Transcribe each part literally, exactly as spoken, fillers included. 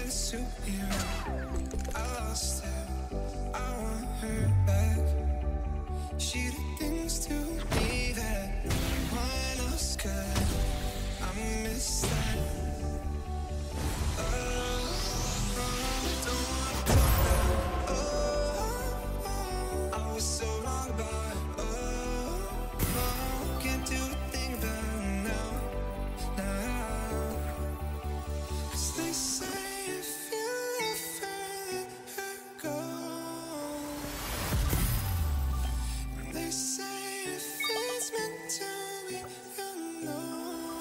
met a superhero. I lost her, I want her back. She did things to me that no one else could. I miss that. Oh, oh, don't wanna talk about. Oh, oh, I was so wrong about it. Oh, oh, can't do a thing about it now, now. 'Cause they say if you ever let her go, they say if it's meant to be, you know.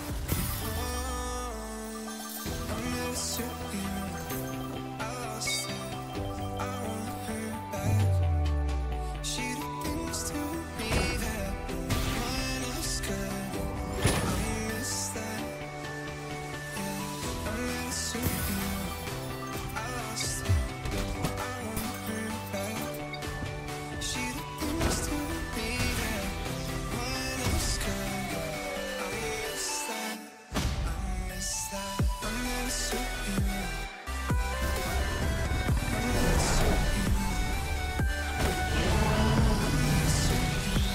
Oh, I met a superhero. I lost her. I want her back. She did things to me that no one else could. I miss that. Yeah, I met a superhero. I lost her. I want her back. She did things to me that no one else could. I miss that. I miss that. I met a superhero. I met a superhero. I met a superhero.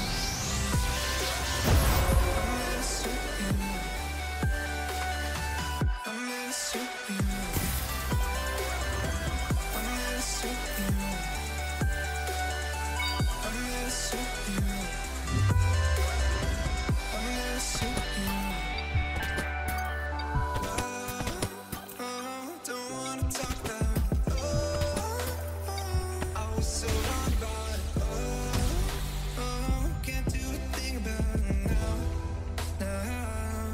I met a superhero. I met a superhero. I met a superhero. I met a superhero. I met a superhero. Oh, oh, don't wanna talk about it. Oh, oh, I was so wrong about it. Oh, oh, can't do a thing about it now, now.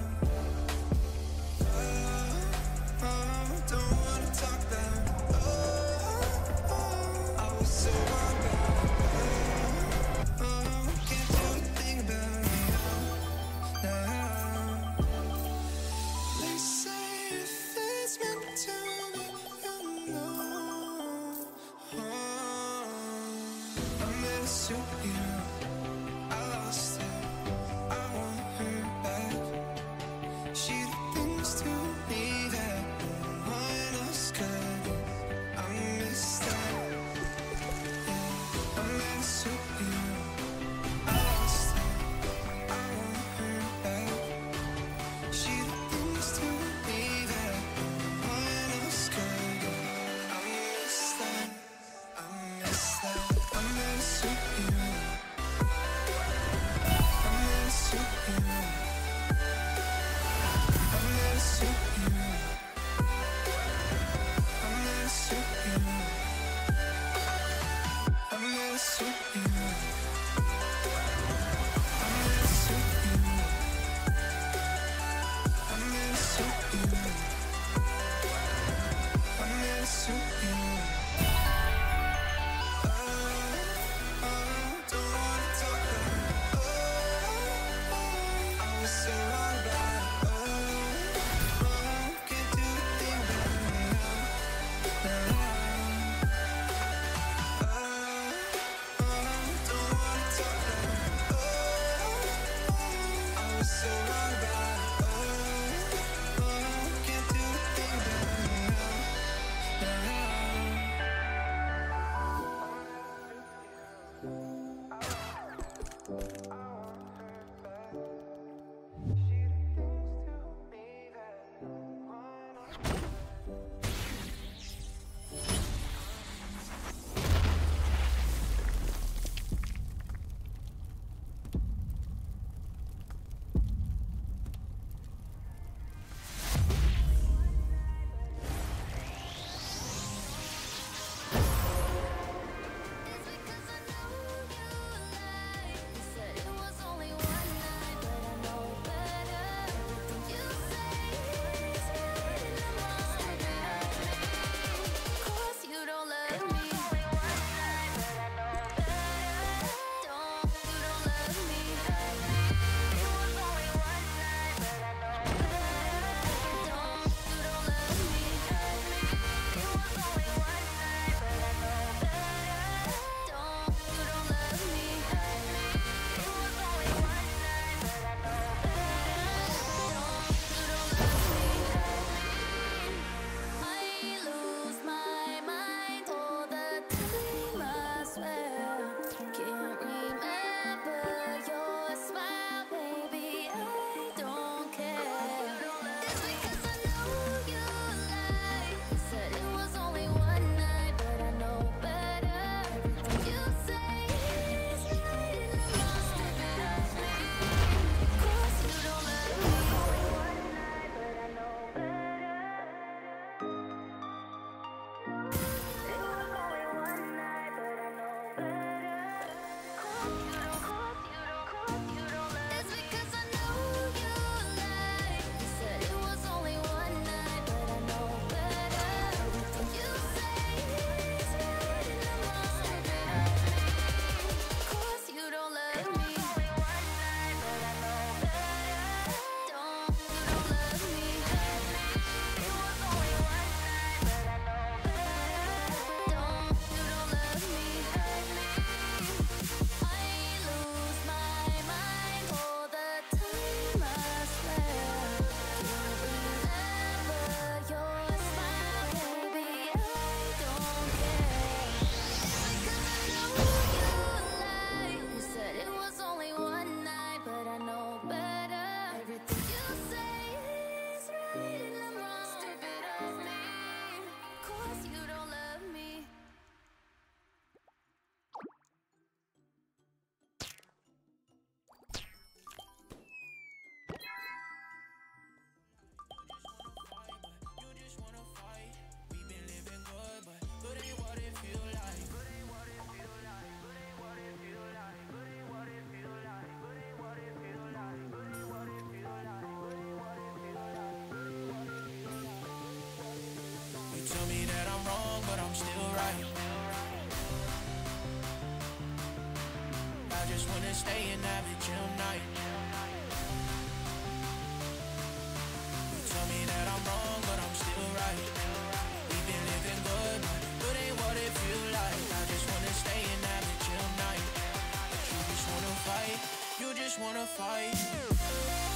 Oh, oh, don't wanna talk about it. Oh, oh, I was so wrong about it. Oh, oh, can't do a thing about it now, now. They say if it's meant to be, you know. Oh, I met a superhero. I lost her. I want her back. She did things to me that no one else could. I miss that. Yeah, I met a superhero. I lost her. I want her back. She did things to me that no one else could. I miss that. I miss that. I met a superhero. I met a superhero. I met a superhero. tell me that I'm wrong, but I'm still right. I just wanna stay and have a chill night. You tell me that I'm wrong, but I'm still right. We've been living good, but ain't what it feel like. I just wanna stay and have a chill night. But you just wanna fight, you just wanna fight.